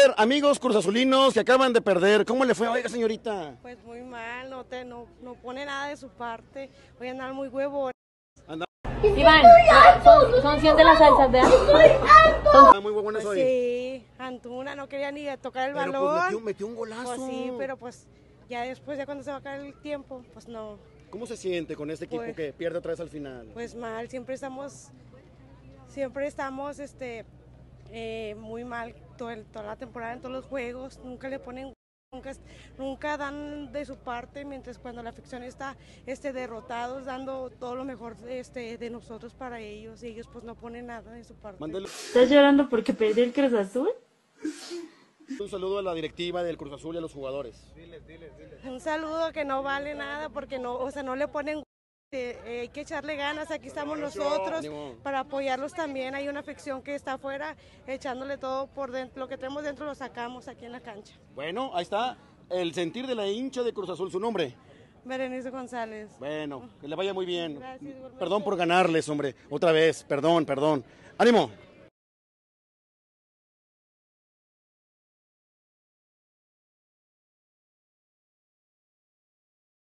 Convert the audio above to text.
ver, amigos cruzazulinos que acaban de perder, ¿cómo le fue? Oiga, señorita. Pues muy mal, no pone nada de su parte. Voy a andar muy huevón. Anda Iván, son 100 de las salsas, ¿verdad? muy buenas hoy. Sí, Antuna no quería ni tocar el Pero balón. pues metió un golazo. Pues sí, pero pues ya después, ya cuando se va a acabar el tiempo, pues no. ¿Cómo se siente con este equipo Pues- que pierde otra vez al final? Pues mal, siempre estamos muy mal toda la temporada en todos los juegos, nunca le ponen, nunca dan de su parte, mientras cuando la afición está derrotados, dando todo lo mejor de nosotros para ellos, y ellos pues no ponen nada de su parte. Mándale ¿Estás llorando porque perdió el Cruz Azul? un saludo a la directiva del Cruz Azul y a los jugadores. Un saludo que no vale nada porque no le ponen. Hay que echarle ganas, aquí estamos nosotros Ánimo. para apoyarlos también. Hay una afición que está afuera echándole todo por dentro, lo que tenemos dentro lo sacamos aquí en la cancha. Bueno, ahí está el sentir de la hincha de Cruz Azul, su nombre. Berenice González. Bueno, que le vaya muy bien. Gracias, igualmente. Perdón por ganarles, hombre. Otra vez, perdón. Ánimo.